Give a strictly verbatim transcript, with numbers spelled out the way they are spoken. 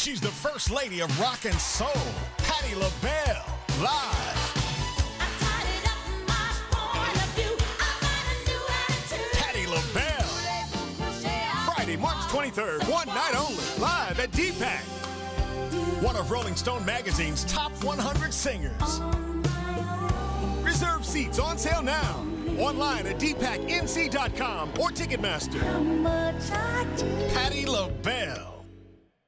She's the first lady of rock and soul, Patti LaBelle, live. Patti LaBelle. Friday, March twenty-third, one night only, live at D P A C. One of Rolling Stone magazine's top one hundred singers. Reserve seats on sale now. Online at D pac N C dot com or Ticketmaster. Patti LaBelle.